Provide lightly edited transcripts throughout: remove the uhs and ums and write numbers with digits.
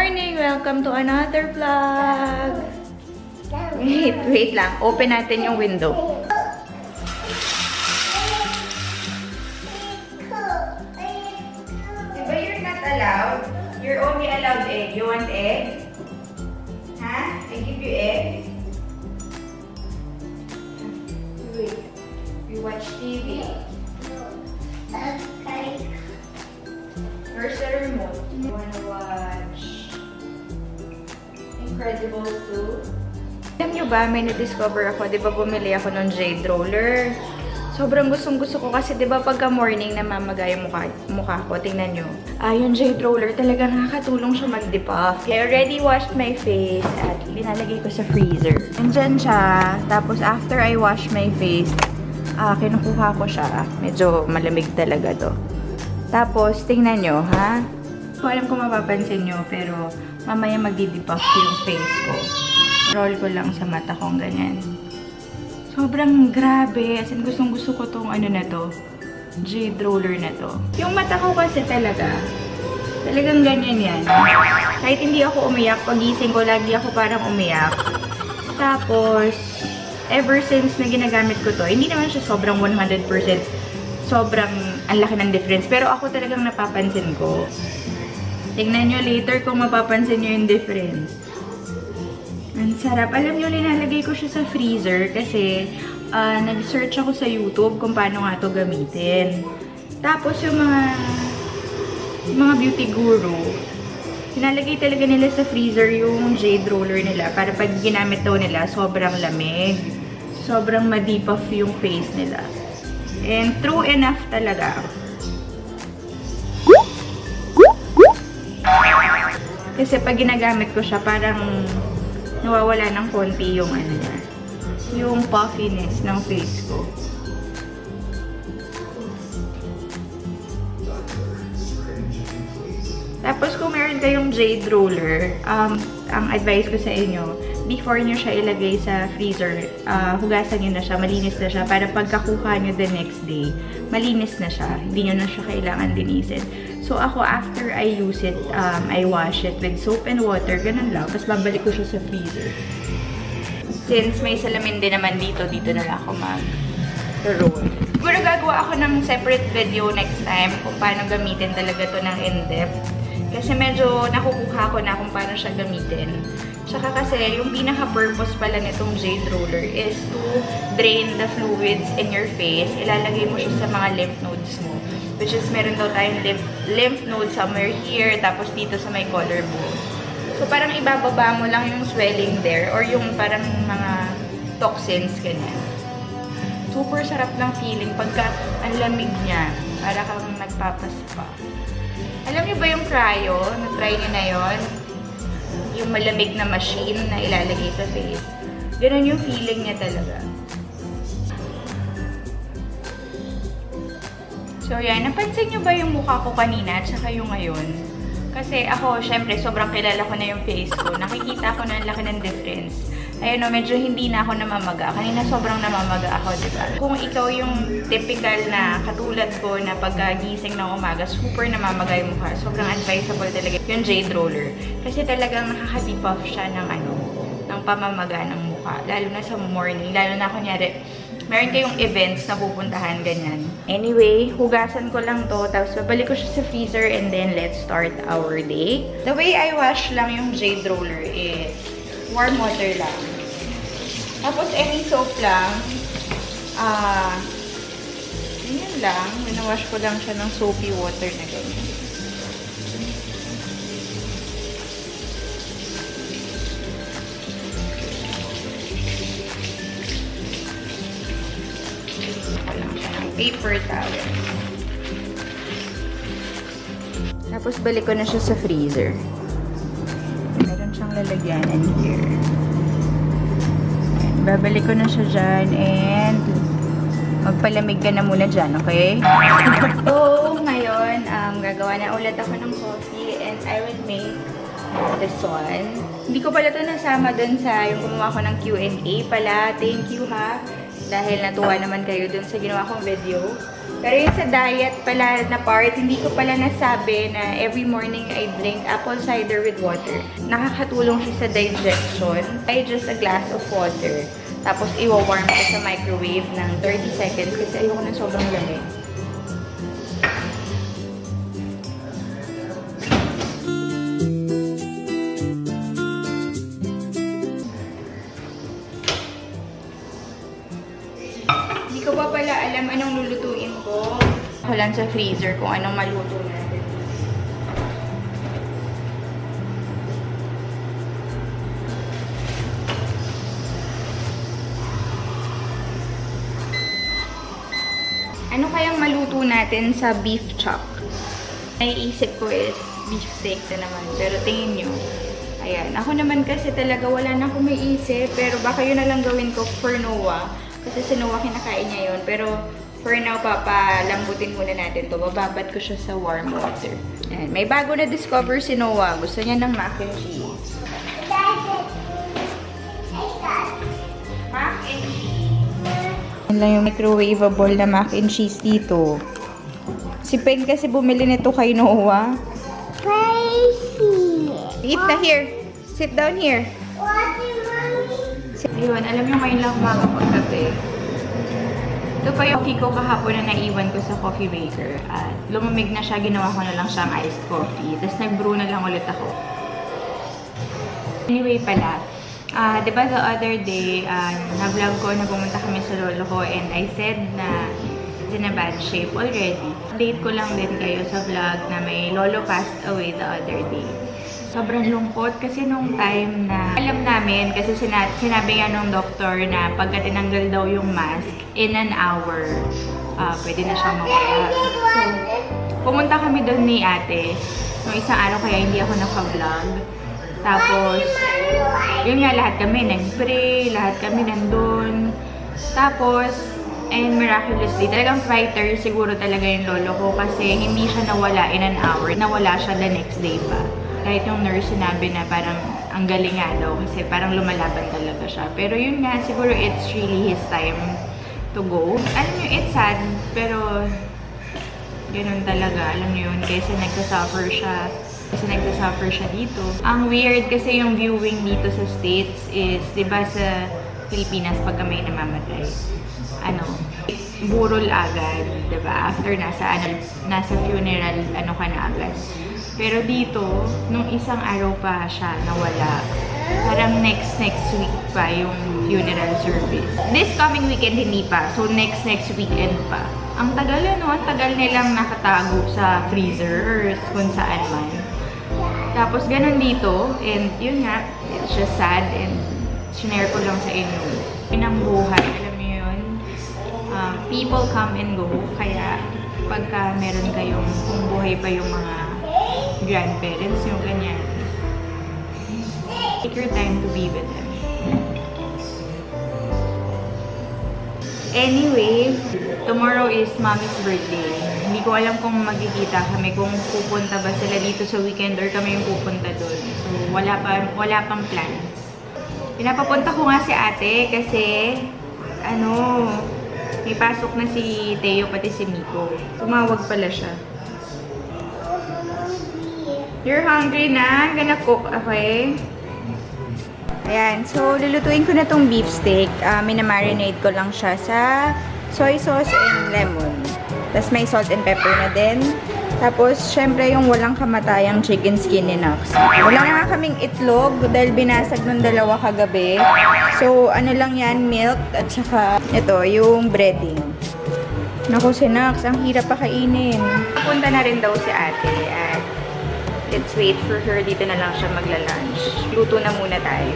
morning! Welcome to another vlog! Wait lang. Open natin yung window. Diba you're not allowed? You're only allowed egg. You want egg? Huh? I give you egg? Wait. We watch TV. Where's the remote? You wanna watch Incredibles 2? Alam nyo ba, may na-discover ako. Di ba bumili ako ng jade roller? Sobrang gustong-gusto ko kasi di ba pagka morning namamaga yung mukha ko. Tingnan nyo. Yung jade roller talaga nakakatulong siya mag-depuff. I already washed my face at linalagay ko sa freezer. Nandyan siya. Tapos after I wash my face, kinukuha ko siya. Medyo malamig talaga to. Tapos, tingnan nyo, ha? So, alam ko mapapansin nyo, pero mamaya magdi-depuff yung face ko. Roll ko lang sa mata kong ganyan. Sobrang grabe. As in, gustong-gusto ko tong ano na to. Jade roller na to. Yung mata ko kasi talagang ganyan yan. Kahit hindi ako umiyak, pagising ko, lagi ako parang umiyak. Tapos, ever since na ginagamit ko to, hindi naman siya sobrang 100%. Sobrang ang laki ng difference. Pero ako talagang napapansin ko. Tingnan nyo later kung mapapansin nyo yung difference. Ang sarap. Alam nyo, linalagay ko siya sa freezer kasi nag-search ako sa YouTube kung paano nga ito gamitin. Tapos yung mga beauty guru, linalagay talaga nila sa freezer yung jade roller nila para pag ginamit daw nila, sobrang lamig. Sobrang ma-depuff yung face nila. And true enough talaga. Kasi pag ginagamit ko siya, parang nawawala ng konti yung ano niya. Yung puffiness ng face ko. Tapos kung meron kayong jade roller, ang advice ko sa inyo, before nyo siya ilagay sa freezer, hugasan nyo na siya, malinis na siya, para pagkakuha nyo the next day, malinis na siya. Hindi nyo na siya kailangan linisin. So ako, after I use it, I wash it with soap and water, ganun lang. Tapos babalik ko siya sa freezer. Since may salamin din naman dito na lang ako mag-roll. Siguro gagawa ako ng separate video next time kung paano gamitin talaga to ng in-depth. Kasi medyo nakukuha ko na kung paano siya gamitin. Tsaka kasi, yung pinaka-purpose pala nitong jade roller is to drain the fluids in your face. Ilalagay mo siya sa mga lymph nodes mo. Which is, meron daw tayong lymph node somewhere here, tapos dito sa may collarbone. So, parang ibababa mo lang yung swelling there, or yung parang mga toxins, ganyan. Super sarap ng feeling pagka ang lamig niya. Para kang nagpapaspa. Alam niyo ba yung cryo? Na-try niyo na yun? Yung malamig na machine na ilalagay sa face. Ganun yung feeling niya talaga. So, yan. Napansin niyo ba yung mukha ko kanina at saka yung ngayon? Kasi ako, syempre, sobrang kilala ko na yung face ko. Nakikita ko na ang laki ng difference. Ayun o, medyo hindi na ako namamaga. Kanina sobrang namamaga ako, diba? Kung ikaw yung typical na katulad ko na pagkagising ng umaga, super namamaga yung mukha. Sobrang advisable talaga yung jade roller. Kasi talagang nakaka-depuff siya ng ng pamamaga ng mukha. Lalo na sa morning. Lalo na kunyari, meron kayong events na pupuntahan, ganyan. Anyway, hugasan ko lang to. Tapos babalik ko siya sa freezer and then let's start our day. The way I wash lang yung jade roller is warm water lang. Tapos, any soap lang. Ganyan lang. Winawash ko lang siya ng soapy water na ganyan. Ako lang siya ng paper towel. Tapos, balik ko na siya sa freezer. Meron siyang lalagyanan here. Babalik ko na siya dyan and magpalamig ka na muna dyan, okay? So, ngayon, gagawa na ulit ako ng coffee and I will make this one. Hindi ko pala ito nasama dun sa yung gumawa ko ng Q&A pala. Thank you, ha? Dahil natuwa naman kayo dun sa ginawa kong video. Pero yung sa diet pala na part, hindi ko pala nasabi na every morning I drink apple cider with water. Nakakatulong siya sa digestion. I just a glass of water. Tapos i-warm ko sa microwave ng 30 seconds kasi ayoko na sobrang lamig. Hindi ko pa pala alam anong lulutuin ko. Ako lang sa freezer kung anong maluto natin. Ano kayang maluto natin sa beef chuck? Naiisip ko is beef steak na naman. Pero tingin nyo, ayan. Ako naman kasi talaga wala na akong maiisip. Pero baka yun na lang gawin ko for Noah. Kasi si Noah kinakain niya yun. Pero for now, papalambutin muna natin to. Bababad ko siya sa warm water. Ayan. May bago na discover si Noah. Gusto niya ng mac and cheese. Mac and cheese. Yan lang yung microwavable na mac and cheese dito. Si Peng kasi bumili nito kay Noah. Crazy. Eat na here. Sit down here. What is mommy? Ayun, alam nyo ngayon lang makakapagkape. Ito pa yung coffee ko kahapon na naiwan ko sa coffee maker. At lumamig na siya, ginawa ko na lang siyang iced coffee. Tapos nag-brew na lang ulit ako. Anyway pala, diba the other day, na-vlog ko na pumunta kami sa lolo ko and I said na it's in a bad shape already. Update ko lang din kayo sa vlog na may lolo passed away the other day. Sobrang lungkot kasi nung time na alam namin, kasi sinabi nga nung doktor na pagka tinanggal daw yung mask, in an hour, pwede na siyang mawala. So, pumunta kami doon ni ate. Nung isang araw kaya hindi ako naka-vlog. Tapos, yun nga, lahat kami nag-pray, lahat kami nandun. Tapos, and miraculously, talagang fighter siguro talaga yung lolo ko kasi hindi siya nawala in an hour. Nawala siya the next day pa. Kahit yung nurse sinabi na parang ang galing nga daw kasi parang lumalaban talaga siya. Pero yun nga, siguro it's really his time to go. Alam nyo, it's sad, pero ganun talaga. Alam nyo yun, kasi nagsasuffer siya dito. Ang weird kasi yung viewing dito sa States is, di ba sa Pilipinas pag may namamatay, burol agad, di ba? After nasa funeral, ka na agad. Pero dito, nung isang araw pa siya nawala, parang next week pa yung funeral service. This coming weekend hindi pa, so next weekend pa. Ang tagal ang tagal nilang nakatago sa freezer or kung saan man. Tapos ganun dito, and yun nga, it's just sad and sinare ko lang sa inyo. Yun ang buhay, alam mo yun. People come and go, kaya pagka meron kayong, kung buhay pa yung mga grandparents, yung ganyan, take your time to be with them. Anyway, tomorrow is Mommy's birthday. Hindi ko alam kung magkikita kami, kung pupunta ba sila dito sa weekend or kami yung pupunta doon. So, wala pang plans. Pinapapunta ko nga si ate kasi, may pasok na si Teo pati si Miko. Tumawag pala siya. You're hungry na? I'm gonna cook, okay? Ayan, so lulutuin ko na tong beef steak. Minamarinate ko lang siya sa soy sauce and lemon. Tapos may salt and pepper na din. Tapos, syempre yung walang kamatayang chicken skin ni Nox. Wala na nga kaming itlog dahil binasag ng dalawa kagabi. So, lang yan, milk at saka ito, yung breading. Naku, si Nox, ang hirap pakainin. Papunta na rin daw si ate at let's wait for her. Dito na lang siya magla-lunch. Luto na muna tayo.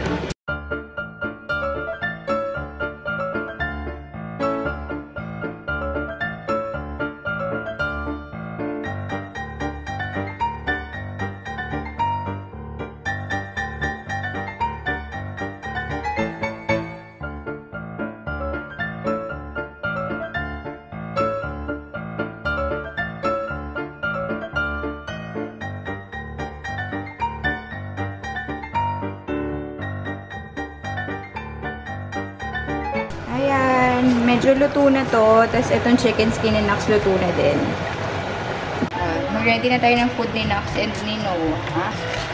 Ayan, medyo luto na to. Tapos itong chicken skin ni Nox luto na din. Mag-ready na tayo ng food ni Nox and ni Noah.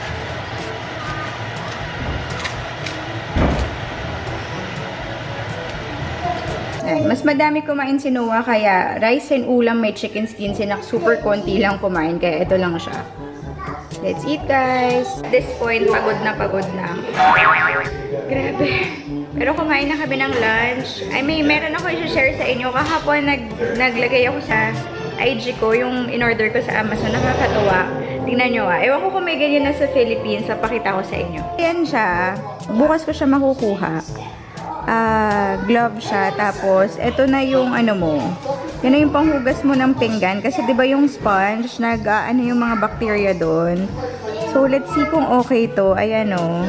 Mas madami kumain si Noah, kaya rice and ulam may chicken skin. Si Nox super konti lang kumain, kaya ito lang siya. Let's eat, guys! At this point, pagod na pagod na. Grabe. Pero kumain na kami ng lunch. Meron ako i-share sa inyo. Kahapon, naglagay ako sa IG ko, yung in-order ko sa Amazon. Nakakatuwa. Tingnan nyo Ewan ko kung may ganyan na sa Philippines. Papakita ko sa inyo. Ayan siya. Bukas ko siya makukuha. Glove siya. Tapos, ito na yung ano mo. Yan na yung panghugas mo ng pinggan. Kasi diba yung sponge, ano yung mga bacteria doon. So, let's see kung okay to. Ayan o.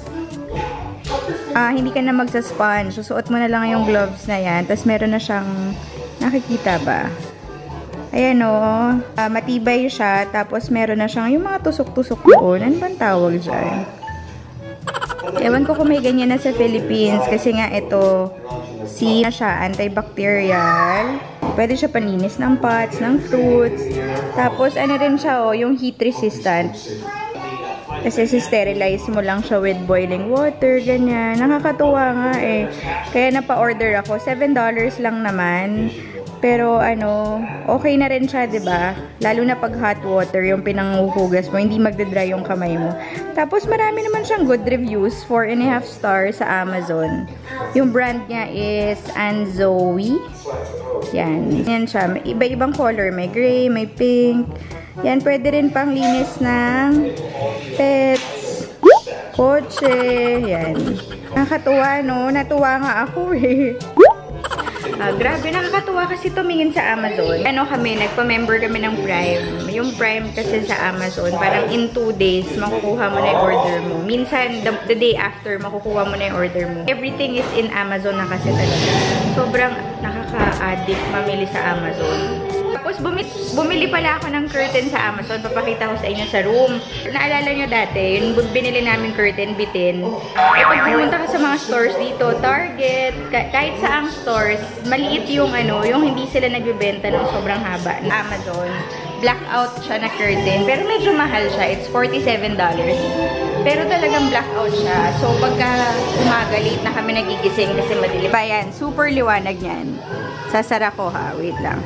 Hindi ka na magsa-sponge. Susuot mo na lang yung gloves na yan. Tapos, meron na siyang, nakikita ba? Ayan o. Matibay siya. Tapos, meron na siyang yung mga tusok-tusok doon. Ano bang tawag dyan? Ewan ko kung may ganyan na sa Philippines. Kasi nga ito, na siya, antibacterial. Pwede siya panlinis ng pots, ng fruits. Tapos, ano rin siya, yung heat resistant. Kasi sterilize mo lang siya with boiling water, ganyan. Nakakatuwa nga Kaya napa-order ako. $7 lang naman. Pero, okay na rin siya, diba? Lalo na pag hot water, yung pinanghuhugas mo, hindi magdadry yung kamay mo. Tapos, marami naman siyang good reviews. 4.5 stars sa Amazon. Yung brand niya is Anzoe. Yan. Yan siya. Iba-ibang color. May gray, may pink. Yan, pwede rin pang linis ng pets, kotse. Yan. Nakakatuwa, no? Natuwa nga ako, Grabe, nakakatuwa kasi tumingin sa Amazon. Nagpa-member kami ng Prime. Yung Prime kasi sa Amazon, parang in 2 days, makukuha mo na yung order mo. Minsan, the day after, makukuha mo na yung order mo. Everything is in Amazon na kasi talaga. Sobrang nakaka-addict mamili sa Amazon. Tapos, bumili pala ako ng curtain sa Amazon. Papakita ko sa inyo sa room. Naalala nyo dati, yung binili namin curtain, bitin. Pag pumunta ka sa mga stores dito, Target, kahit saang stores, maliit yung yung hindi sila nagbibenta ng sobrang haba. Amazon, blackout siya na curtain. Pero medyo mahal siya. It's $47. Pero talagang blackout siya. So, pagka umaga, late na kami nagigising kasi madilim. Ayan, super liwanag niyan. Sasara ko wait lang.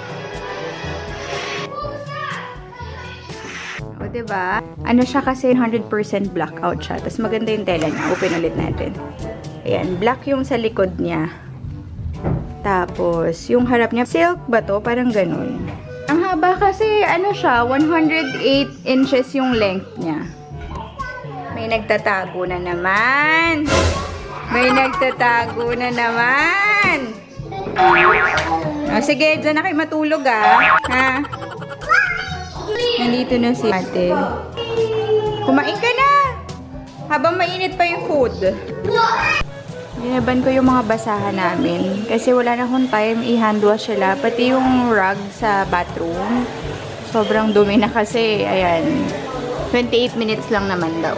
O, diba? Siya kasi 100% blackout siya. Tapos maganda yung tela niya. Open ulit natin. Ayan, black yung sa likod niya. Tapos, yung harap niya, silk ba to? Parang ganun. Ang haba kasi, siya, 108 inches yung length niya. May nagtatago na naman! May nagtatago na naman! Sige, dyan na kayo matulog, ha? Nandito na si ate. Kumain ka na! Habang mainit pa yung food. Binaban ko yung mga basahan namin. Kasi wala na akong time i-hand wash sila. Pati yung rug sa bathroom. Sobrang dumi na kasi. Ayan. 28 minutes lang naman daw.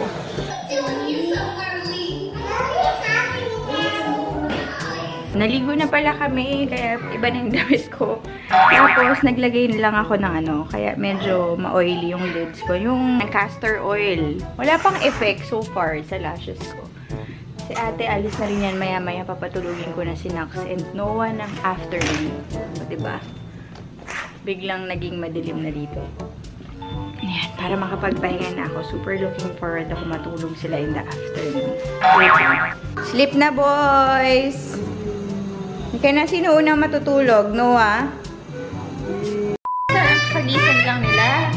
Naligo na pala kami, kaya iba na yung damit ko. Tapos, naglagay lang ako ng kaya medyo ma-oily yung lids ko. Yung castor oil. Wala pang effect so far sa lashes ko. Si ate, alis na rin yan maya-maya. Papatulugin ko na si Nox and Noah ng afternoon. O, diba? Biglang naging madilim na dito. Ayan, para makapagpahinga na ako. Super looking forward ako matulog sila in the afternoon. Sleep na, boys! Okay na, sino unang matutulog? Noah? Kagising lang nila.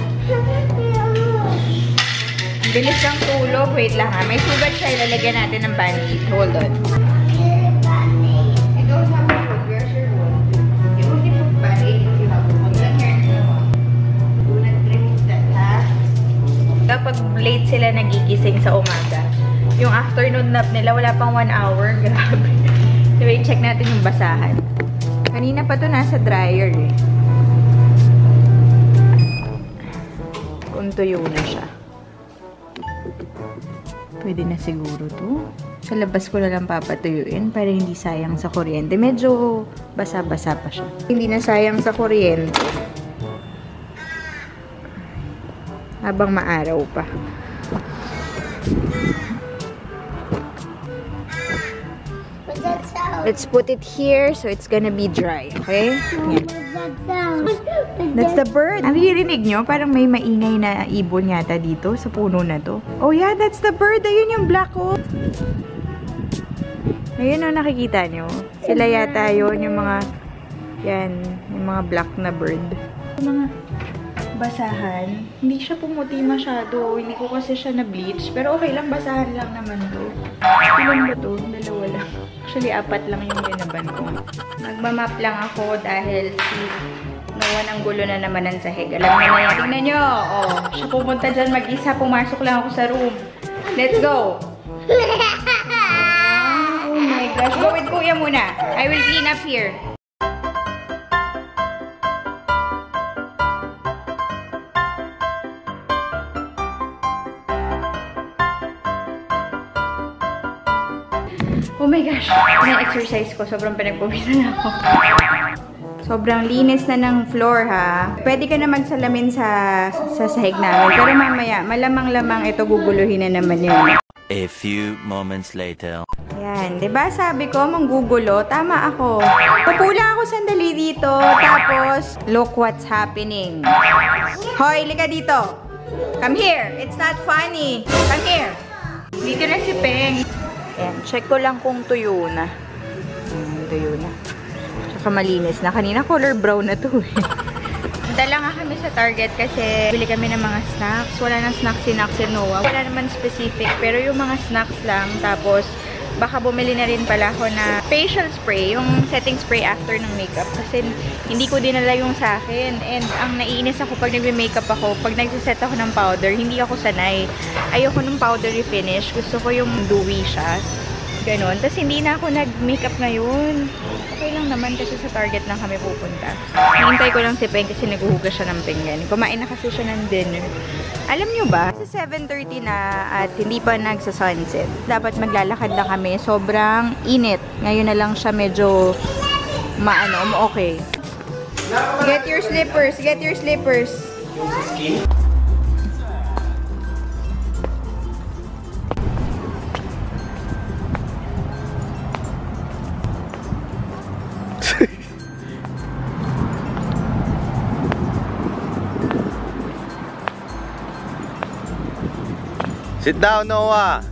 Bilis lang tulog. Wait lang May sugat siya. Ilalagyan natin ng bandage. Hold on. Ikaw sa food. Where's your wood? You only put bandage if you have wood. Lang here. Do not remove that, ha? Kapag late sila nagigising sa umaga, yung afternoon nap nila, wala pang 1 hour. Grabe. Diba, check natin yung basahan. Kanina pa to nasa dryer Kung tuyo na siya. Pwede na siguro to. Sa labas ko na lang papatuyuin para hindi sayang sa kuryente. Medyo basa-basa pa siya. Hindi na sayang sa kuryente. Habang maaraw pa. Let's put it here so it's gonna be dry, okay? Yan. That's the bird. Naririnig nyo? Parang may maingay na ibon yata dito sa puno na to. Oh yeah, that's the bird. Ayun yung black oh. Ayun oh, nakikita nyo. Sila yata yun, yung mga yan, yung mga black na bird. Mga basahan. Hindi siya pumuti masyado. Hindi ko kasi siya na-bleach. Pero okay lang, basahan lang naman to. Ilan ba to? Dalawa lang. Actually, 4 lang yung ginaban ko. Nagmamap lang ako dahil si Noah ang gulo na naman ng sahig. Alam mo na yan. Tingnan nyo. Oh, siya pumunta dyan mag-isa. Pumasok lang ako sa room. Let's go. Oh my gosh. Go with Kuya muna. I will clean up here. Oh my gosh, na-exercise ko. Sobrang pinagpawisan na ako. Sobrang linis na ng floor, ha. Pwede ka na magsalamin sa sahig namin. Pero mamaya, malamang-lamang ito guguluhin na naman yun. A few moments later. Ayan, diba sabi ko, manggugulo? Tama ako. Pupula ako sandali dito. Tapos, look what's happening. Hoy, lika dito. Come here. It's not funny. Come here. Dito na si Peng. Ayan, check ko lang kung tuyo na. Tuyo na. Tsaka malinis na. Kanina color brown na to eh. Dala nga kami sa Target kasi bili kami ng mga snacks. Wala nang snacks si Noah. Wala naman specific. Pero yung mga snacks lang. Tapos, baka bumili na rin pala ako na facial spray. Yung setting spray after ng makeup. Kasi hindi ko dinala yung sa akin. And ang naiinis ako pag nagme-makeup ako, pag nagsiset ako ng powder, hindi ako sanay. Ayoko nung powdery finish. Gusto ko yung dewy siya. Ganon. Tapos hindi na ako nag-makeup ngayon. Okay lang naman kasi sa Target lang kami pupunta. Hintay ko lang si Peng kasi naghuhugas siya ng pinggan. Kumain na kasi siya ng dinner. Alam nyo ba? Kasi 7:30 na at hindi pa nagsa-sunset. Dapat maglalakad lang kami. Sobrang init. Ngayon na lang siya medyo okay. Get your slippers. Get your slippers. Sit down, Noah.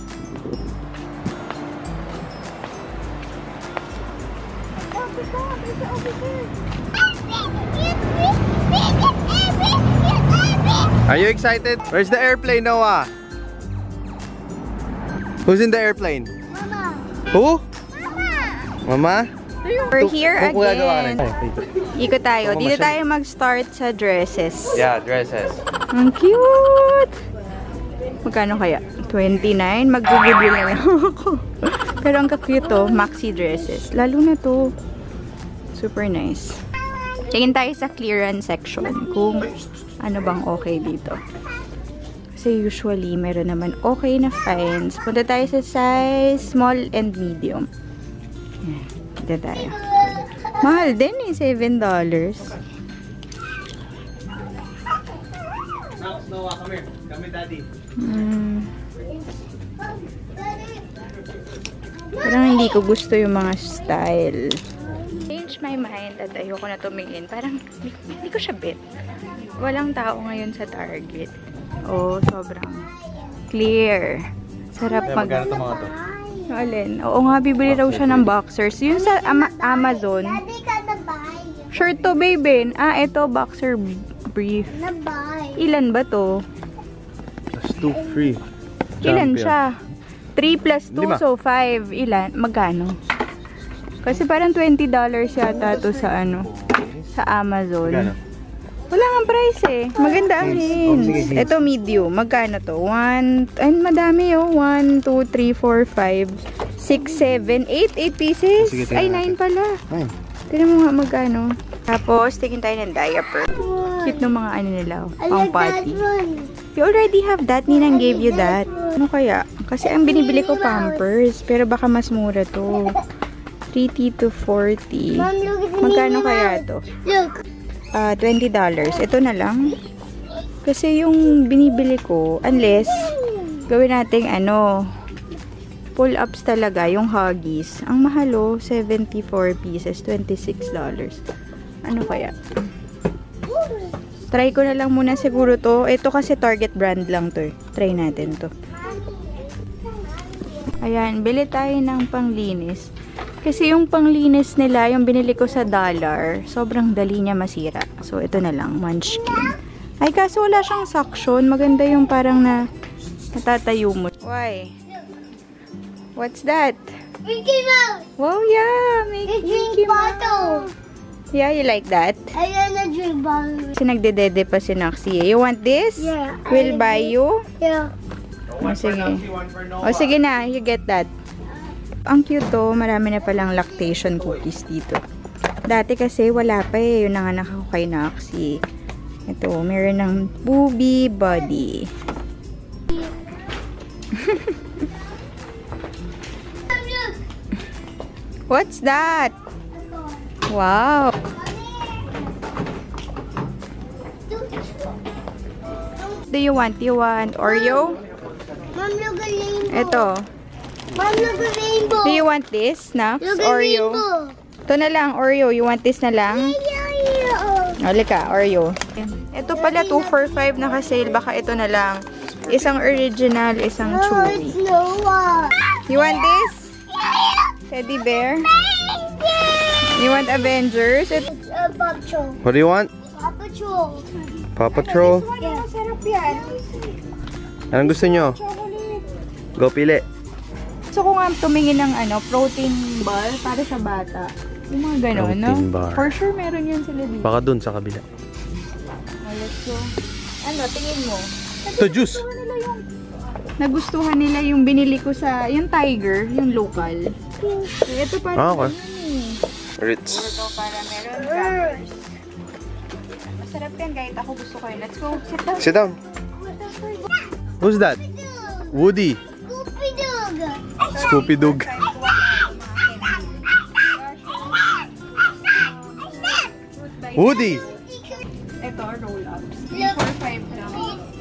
Are you excited? Where's the airplane, Noah? Who's in the airplane? Mama. Who? Mama. Mama? We're here again. Ikot tayo. Dito tayo mag-start sa dresses. Yeah, dresses. Ang cute! Magkano kaya? 29? Mag-google na lang ako. Pero ang ka-cute to, maxi dresses. Lalo na to. Super nice. Tingin tayo sa clearance section kung ano bang okay dito. Kasi usually, meron naman okay na finds. Punta tayo sa size small and medium. Yan. Dito tayo. Mahal din eh, $7. Noah, come here. Come here, Daddy. Parang hindi ko gusto yung mga style. Change my mind at ayoko na tumingin. Parang hindi ko siya bet. Walang tao ngayon sa Target. Oh, sobrang clear. Sarap mag... Magkano itong mga to? Alin? Oo nga, bibili raw siya ng boxers. Yun sa Amazon. Daddy ka na buy. Shirt to, baby. Ah, ito, boxer brief. Na buy. Ilan ba to? That's 2 free. Ilan siya? 3 plus 2, 5. so 5. Ilan? Magkano? Kasi parang $20 yata to sa ano, sa Amazon. Magkano? Wala nga price eh. Maganda ang jeans. sige. Ito medium. Magkano to? 1, ay madami oh. 1, 2, 3, 4, 5, 6, 7, 8. 8 pieces? Sige, Ay, tingnan 9 pala. Ay. Tignan mo nga magkano. Tapos, tingin tayo ng diaper. cute ng mga ano nila. I Pang like that party. one. You already have that. Ninang gave you that. Ano kaya? Kasi ang binibili ko Pampers. Pero baka mas mura to. 30 to 40. Mom, look at the Magkano Minnie kaya Mouse. to? Look. $20. Ito na lang. Kasi yung binibili ko, unless gawin nating ano, pull-ups talaga, yung Huggies. Ang mahalo, 74 pieces, $26. Ano kaya? Try ko na lang muna siguro to. Ito kasi Target brand lang to. Try natin to. Ayan, bili tayo ng panglinis. Kasi yung panglinis nila, yung binili ko sa dollar, sobrang dali niya masira. So, ito na lang, Munchkin. Ay, kaso wala siyang suction. Maganda yung parang natatayo mo. Why? What's that? Mickey Mouse. Wow, yeah! It's Mickey drink bottle. Yeah, you like that? I want a drink bottle. Kasi nagdedede pa si Noxie. You want this? Yeah. We'll buy you? Yeah. O, sige. O, sige na. You get that. Ang cute to. Marami na palang lactation cookies dito. Dati kasi wala pa eh. Yung nanganak ako kay Noxie. Ito, meron ng Booby Buddy. What's that? Wow. Do you want? You want Oreo? Mom, look at rainbow. Ito. Mom, look at rainbow. Do you want this? Snacks? Look at Oreo? rainbow. Ito na lang, Oreo. You want this na lang? Yeah. Halika, Oreo. Ito pala, 2 for 5 nakasale. Baka ito na lang. Isang original, isang No, chewy. it's Noah. You want this? Teddy bear? You want Avengers? It's Paw Patrol. What do you want? Paw Patrol. Paw Patrol? Yeah. Masarap yan. Anong gusto nyo? Go pili. Gusto ko nga tumingin ng protein bar para sa bata. Yung mga gano'n, no? Protein bar. For sure, meron yan sila dito. Baka dun sa kabila. Oh, let's go. Ano, tingin mo? Ito, juice! Nagustuhan nila yung binili ko sa, yung Tiger, yung local. Ito para Okay. Ritz. Ito para meron crackers. Masarap yan, kahit ako gusto ko yun. Let's go, sit down. Sit down. Who's that? Woody. Scoopy Dog. Scoopy Dog. Woody. Ito, roll-ups. 4-5 lang.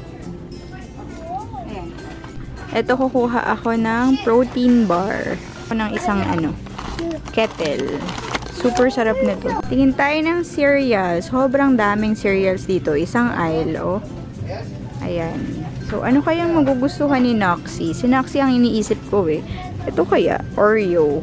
Ayan. Ito, kukuha ako ng protein bar. Ako ng isang kettle. Super sarap nito. Tingin tayo ng cereals. Sobrang daming cereals dito. Isang aisle, oh. Ayan. So, ano kayang magugustuhan ni Noxie? Si Noxie ang iniisip ko eh. Ito kaya, Oreo.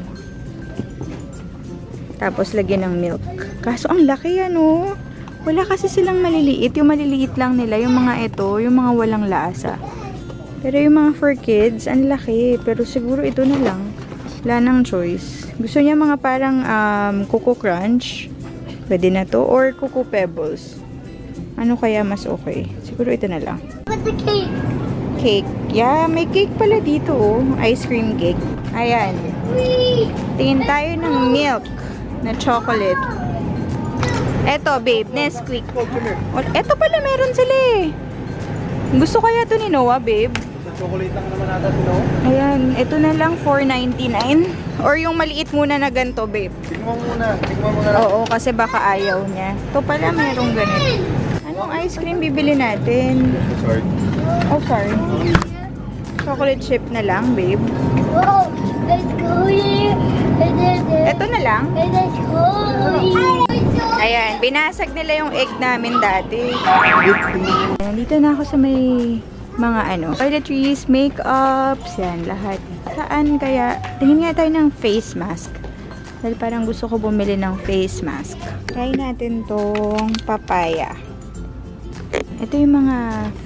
Tapos, lagyan ng milk. Kaso, ang laki ano. Wala kasi silang maliliit. Yung maliliit lang nila. Yung mga ito, yung mga walang lasa. Pero yung mga for kids, ang laki. Pero siguro ito na lang. Wala nang choice. Gusto niya mga parang Coco Crunch. Pwede na to. Or Coco Pebbles. Ano kaya mas okay? Siguro ito na lang. What's the cake? Cake. Yeah, may cake pala dito oh. Ice cream cake. Ayan. Wee. Tingin tayo ng milk na chocolate. Eto, babe. Nesquik. Eto pala, meron sila eh. Gusto kaya to ni Noah, babe? Chocolate lang naman natin, no? Ayan. Ito na lang, $4.99. Or yung maliit muna na ganito, babe. Tingnan muna. Tingnan muna. Oo, kasi baka ayaw niya. Ito pala, merong ganito. Anong ice cream bibili natin? Sorry. Oh, sorry. Chocolate chip na lang, babe. Whoa. Let's go here. Ito na lang. Let's go. Ayan, binasag nila yung egg namin dati. Nandito na ako sa may mga toiletries, makeups, yan, lahat. Saan kaya? Tingin nga tayo ng face mask. Dahil parang gusto ko bumili ng face mask. Try natin tong papaya. Ito yung mga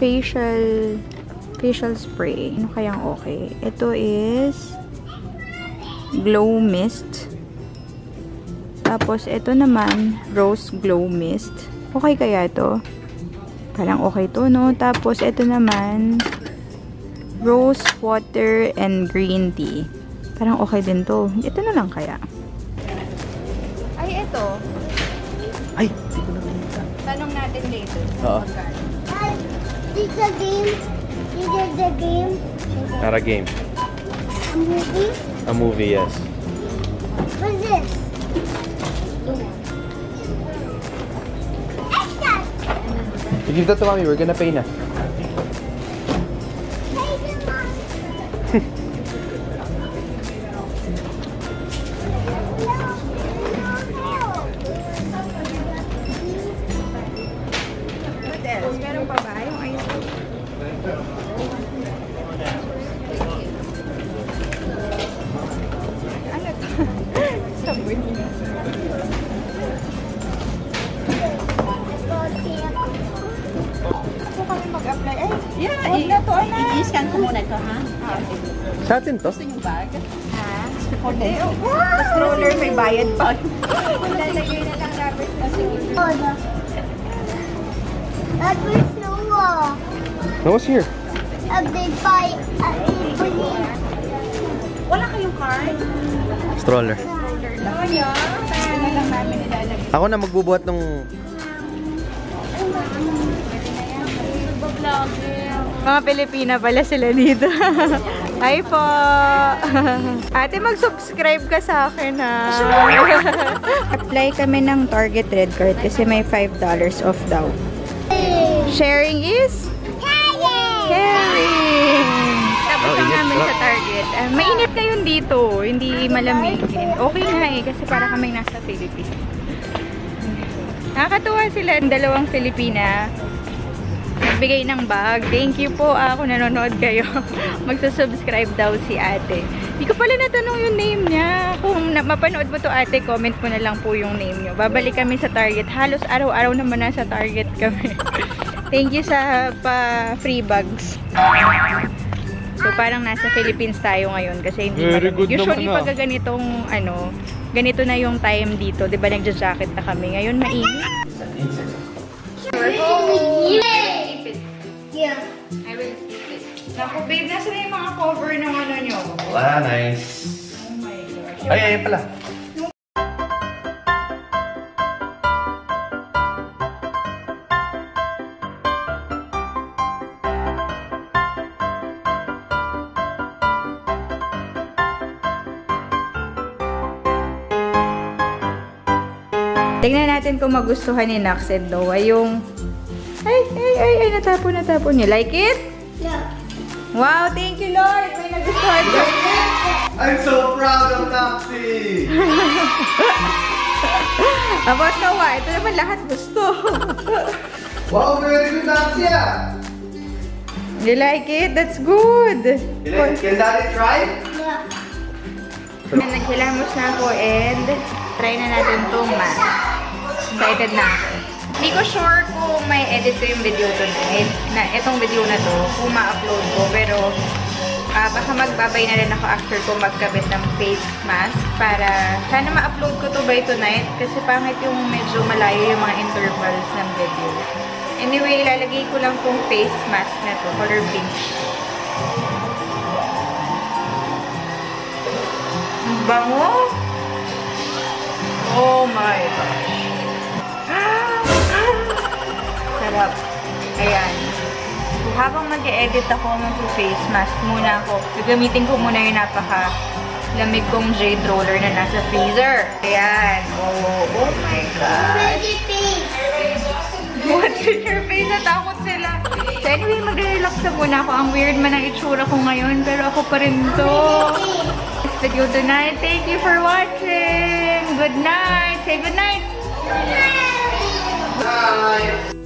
facial spray. Ano kayang okay? Ito is Glow Mist. Tapos, ito naman, Rose Glow Mist. Okay kaya ito? Parang okay to, no? Tapos, ito naman, Rose Water and Green Tea. Parang okay din to. Ito na lang kaya. Ay, ito. Ay, hindi ko nakita. Tanong natin natin later. Oo. This is a game. This is the game. Not a game. A movie. A movie, yes. What is this? Extra. You give that to mommy, we're gonna pay na. What else? Meron pa ba? Yung ice cream? Ano to? Sabon. Ako kami mag-apply. Ay, yeah, huwag na to, anak. I-scan ko muna ito, ha? Sa atin to? Gusto yung bag? Ha? Hindi. Stroller, may bayad pa. Lalagay na lang rubber sa siguro. Oh, no. That was Noah. No, what's here? A big bite. A big bunny. Wala kayong card? Stroller. Ano yun? Kaya na lang namin nilalagay. Ako na magbubuhat nung... Mga Pilipina pala sila dito. Hi po! Ate, mag-subscribe ka sa akin, ha? Apply kami ng Target Red Card kasi may $5 off daw. Sharing is? Caring! Tapos lang namin sa Target. Mainit ngayon dito. Hindi malamig. Okay nga eh, kasi para kaming nasa Philippines. Nakakatuwa sila, dalawang Filipina. Nagbigay ng bag. Thank you po kung nanonood kayo. Magsusubscribe daw si ate. Hindi ko pala natanong yung name niya. Kung mapanood mo to ate, comment mo na lang po yung name niyo. Babalik kami sa Target. Halos araw-araw naman nasa Target kami. Thank you sa free bags. So parang nasa Philippines tayo ngayon kasi hindi malamig. Usually pag ganitong ganito na yung time dito, 'di ba nagja-jacket na kami. Ngayon mainit. Yeah. I will keep it. Naku, babe, nasa na yung mga cover ng ano nyo? Wala, nice. Oh my gosh. Ay, pala. Tingnan natin kung magustuhan ni Nax and Noah yung... Ay, natapon niya. Like it? Yeah. Wow, thank you, Lord! May nagustuhan ko. I'm so proud of Naxi! About Noah, ito naman lahat gusto. Wow, very good Naxi ah! You like it? That's good! Can Daddy try? Yeah. Naghilamos na ako and try na natin itong mask. Excited na ako. Hindi ko sure kung may edit ko yung video tonight. Itong video na to, kung ma-upload ko. Pero baka magbabay na rin ako after ko magkabit ng face mask. Para sana ma-upload ko to by tonight. Kasi pangit yung medyo malayo yung mga intervals ng video. Anyway, ilalagay ko lang tong face mask na to. Color pink. Ang bango! Oh my gosh! Sarap. Ayan. So, habang mag-e-edit ako ng face mask muna ako, gagamitin ko muna yung napaka-lamig kong jade roller na nasa freezer. Ayan. Oh my gosh! What's in your face? Natakot sila. So anyway, mag-relax na muna ako. Ang weird man ang itsura ko ngayon, pero ako pa rin to. This video tonight. Thank you for watching. Good night. Say good night. Bye!